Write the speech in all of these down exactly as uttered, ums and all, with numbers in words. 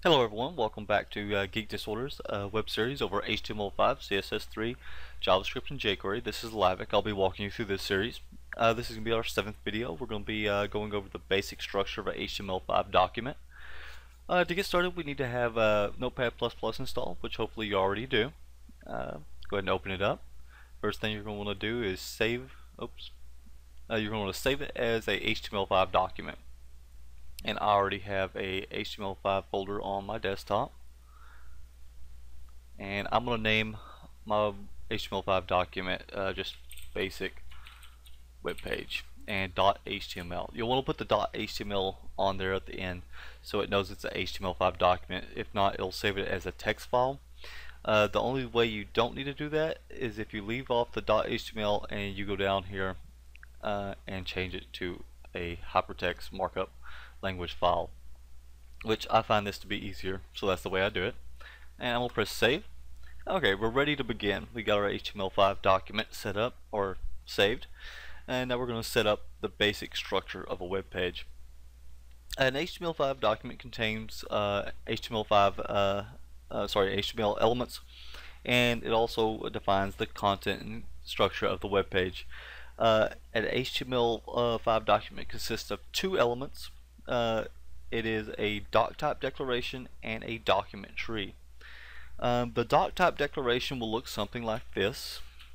Hello everyone, welcome back to uh, GeekDisorder's uh, web series over H T M L five, C S S three, JavaScript, and jQuery. This is Lavic. I'll be walking you through this series. Uh, this is going to be our seventh video. We're going to be uh, going over the basic structure of an H T M L five document. Uh, to get started, we need to have uh, Notepad plus plus installed, which hopefully you already do. Uh, go ahead and open it up. First thing you're going to want to do is save. Oops. Uh, you're going to want to save it as a H T M L five document. And I already have a H T M L five folder on my desktop, and I'm going to name my H T M L five document uh, just basic webpage and .html. You'll want to put the .html on there at the end so it knows it's a H T M L five document. If not, it'll save it as a text file. Uh, the only way you don't need to do that is if you leave off the .html and you go down here uh, and change it to a hypertext markup language file, which I find this to be easier, so that's the way I do it. And I'm going to press save. Okay, we're ready to begin. We got our H T M L five document set up or saved, and now we're going to set up the basic structure of a web page. An H T M L five document contains uh, H T M L five uh, uh, sorry H T M L elements, and it also defines the content and structure of the web page. Uh, an H T M L five document consists of two elements. Uh, it is a doc type declaration and a document tree. Um, the doc type declaration will look something like this.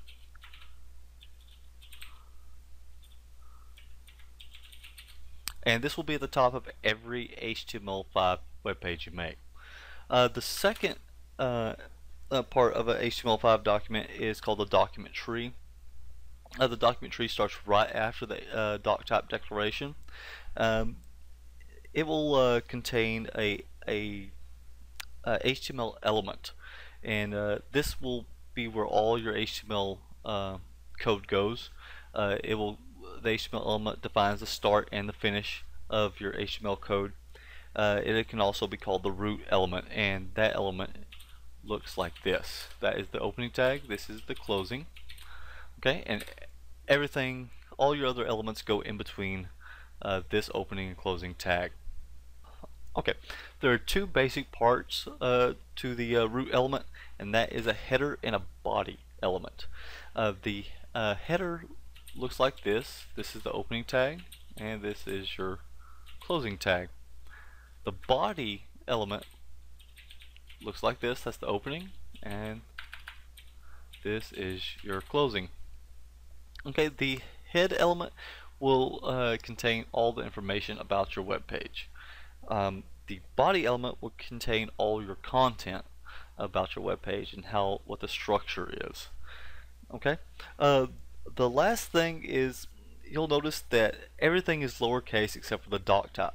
And this will be at the top of every H T M L five web page you make. Uh, the second uh, uh, part of an H T M L five document is called the document tree. Uh, the document tree starts right after the uh, doc type declaration. Um, it will uh, contain a, a, a H T M L element, and uh, this will be where all your H T M L uh, code goes. Uh, it will the H T M L element defines the start and the finish of your H T M L code. Uh, it, it can also be called the root element, and that element looks like this. That is the opening tag. This is the closing. Okay, and everything, all your other elements go in between uh, this opening and closing tag. Okay, there are two basic parts uh, to the uh, root element, and that is a header and a body element. Uh, the uh, header looks like this. This is the opening tag, and this is your closing tag. The body element looks like this. That's the opening, and this is your closing. Okay, the head element will uh, contain all the information about your web page. Um, the body element will contain all your content about your web page and how what the structure is. Okay, uh, the last thing is you'll notice that everything is lowercase except for the doc type.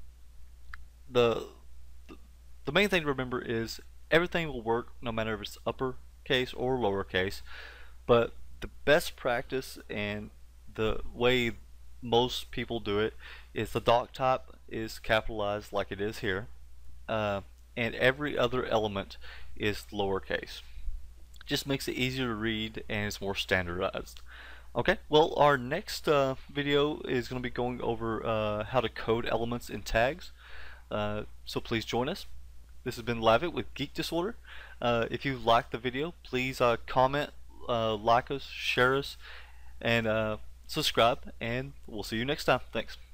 The the main thing to remember is everything will work no matter if it's uppercase or lowercase, but the best practice and the way most people do it is the doc type is capitalized like it is here, uh, and every other element is lowercase. Just makes it easier to read and it's more standardized. Okay, well, our next uh, video is going to be going over uh, how to code elements in tags, uh, so please join us. This has been Lavic with GeekDisorder. Uh, if you liked the video, please uh, comment, uh, like us, share us, and uh, subscribe, and we'll see you next time. Thanks.